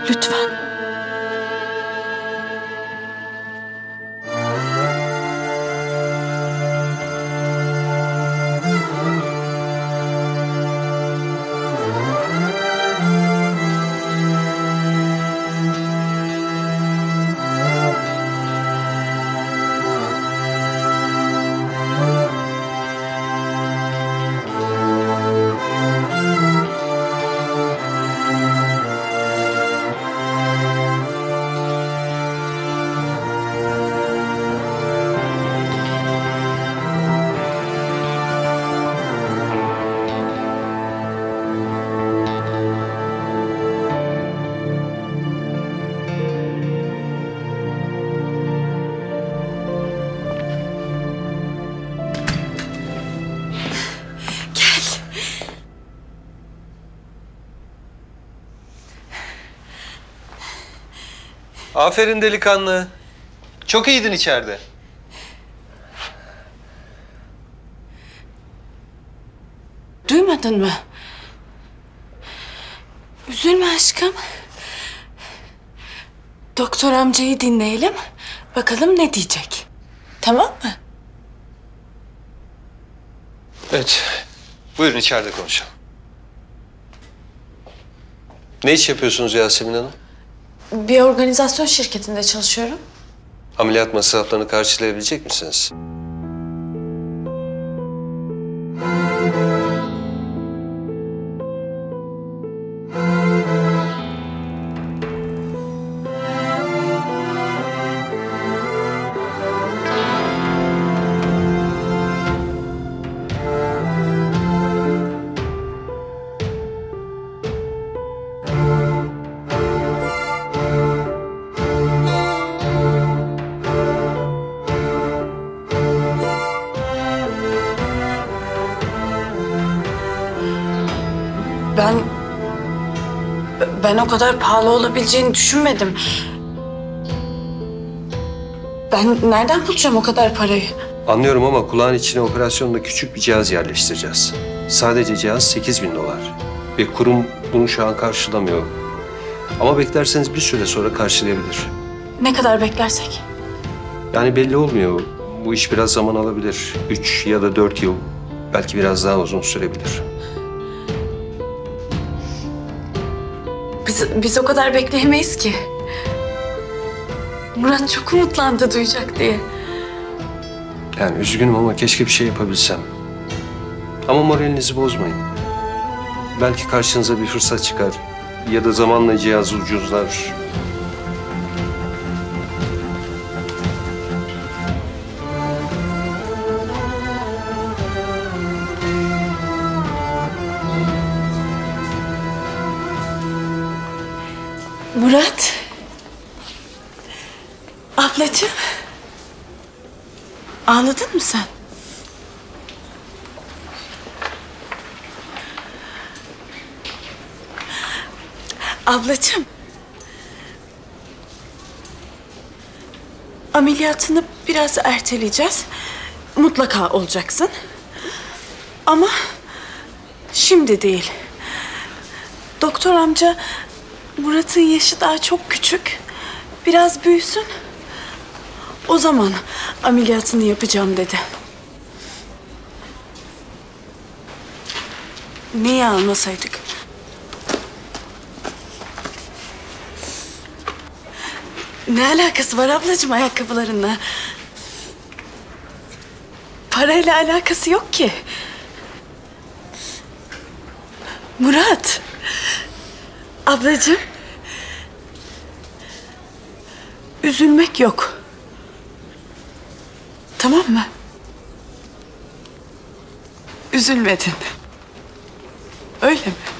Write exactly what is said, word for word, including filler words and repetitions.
Lütfen. Aferin delikanlı. Çok iyiydin içeride. Duymadın mı? Üzülme aşkım. Doktor amcayı dinleyelim. Bakalım ne diyecek. Tamam mı? Evet. Buyurun içeride konuşalım. Ne iş yapıyorsunuz Yasemin Hanım? Bir organizasyon şirketinde çalışıyorum. Ameliyat masraflarını karşılayabilecek misiniz? Ben... Ben o kadar pahalı olabileceğini düşünmedim. Ben nereden bulacağım o kadar parayı? Anlıyorum ama kulağın içine operasyonda küçük bir cihaz yerleştireceğiz. Sadece cihaz sekiz bin dolar. Ve kurum bunu şu an karşılamıyor. Ama beklerseniz bir süre sonra karşılayabilir. Ne kadar beklersek? Yani belli olmuyor. Bu iş biraz zaman alabilir. Üç ya da dört yıl. Belki biraz daha uzun sürebilir. Biz, biz o kadar bekleyemeyiz ki. Murat çok umutlandı duyacak diye. Yani üzgünüm ama keşke bir şey yapabilsem. Ama moralinizi bozmayın. Belki karşınıza bir fırsat çıkar. Ya da zamanla cihaz ucuzlar. Murat. Ablacığım. Ağladın mı sen? Ablacığım. Ameliyatını biraz erteleyeceğiz. Mutlaka olacaksın. Ama şimdi değil. Doktor amca Murat'ın yaşı daha çok küçük. Biraz büyüsün. O zaman ameliyatını yapacağım dedi. Neyi almasaydık? Ne alakası var ablacığım ayakkabılarınla? Parayla alakası yok ki. Murat. Ablacığım. Üzülmek yok. Tamam mı? Üzülmedin. Öyle mi?